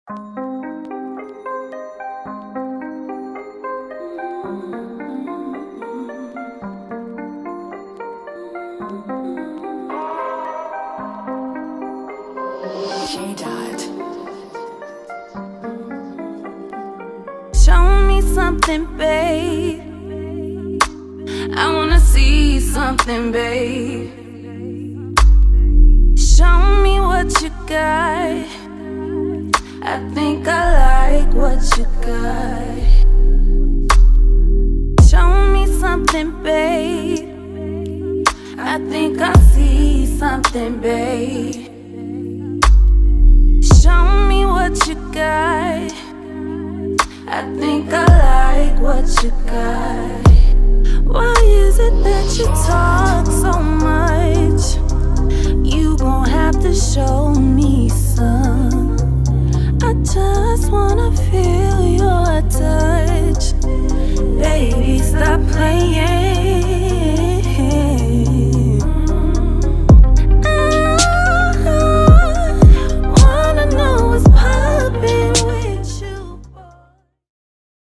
Show me something, babe. I wanna see something, babe. Show me what you got. I think I like what you got. Show me something, babe. I think I see something, babe. Show me what you got. I think I like what you got. Why is it that you talk so much? You gon' have to show me some. I just wanna feel your touch.